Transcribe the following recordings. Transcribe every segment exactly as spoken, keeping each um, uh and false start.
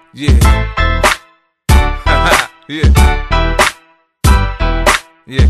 Yeah. Yeah. Yeah.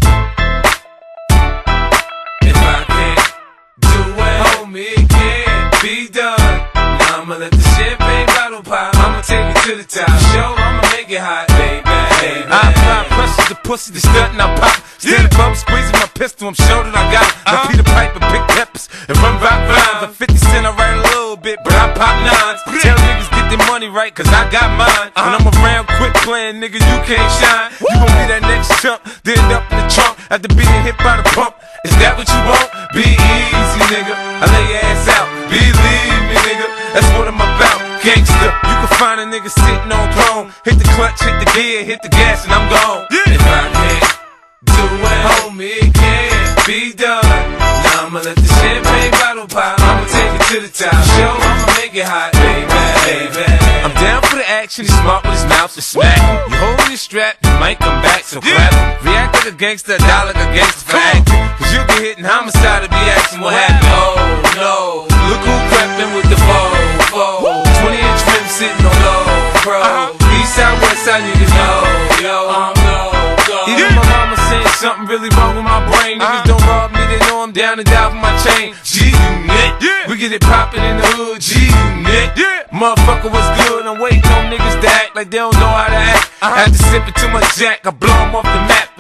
If I can't do it, homie, it can't be done. Now I'ma let the champagne bottle pop. I'ma take it to the top. Show, I'ma make it hot, baby. baby. I apply pressure to pussy, the stuntin' I pop. Steady yeah. bump, squeezing my pistol, I'm sure that I got it. Uh-huh. I Peter Piper, pick peppers, and run rock rhymes. For fifty cent, I write a little bit, but I pop nines. Tell niggas get their money right, cause I got mine. Uh-huh. When I'm around, quit playing, nigga, you can't shine. Woo. You gon' be that next chump, then end up in the trunk after being hit by the pump. Is that what you want? Be easy, nigga. I lay your ass out. Believe me, nigga. That's what I'm about. Gangsta. You can find a nigga sitting on throne. Hit the clutch, hit the gear, hit the gas, and I'm gone. Yeah. If I can't do it, homie, it can't be done. Now I'ma let the champagne bottle pop. I'ma take it to the top. Show, I'ma make it hot, baby, baby. I'm down for the action. He's smart with his mouth to smack. You holding your strap, you might come back, so clap. React like a gangster, die like a gangster for acting. Cause you get hit in homicide to be asking what happened. Oh no, look who crept with the foe, foe. twenty inch rim sitting on low, bro. East side, west side niggas know, yo, I'm low, go. Even my mama saying something really wrong with my brain. Niggas don't rob me, they know I'm down and die for my chain. G-Unit, we get it poppin' in the hood, G-Unit. Motherfucker, what's good? I'm waiting on niggas to act like they don't know how to act. I had to sip it too much Jack, I blow them off the map.